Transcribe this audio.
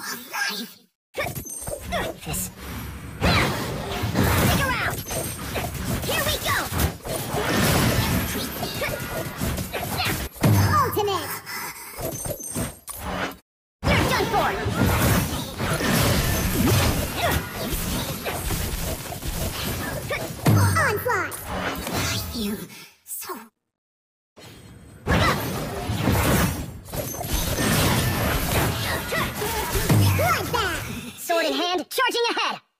alive. This. Stick around. Here we go. Ultimate. You're done for. Onslaught. I feel so. Sword in hand, charging ahead!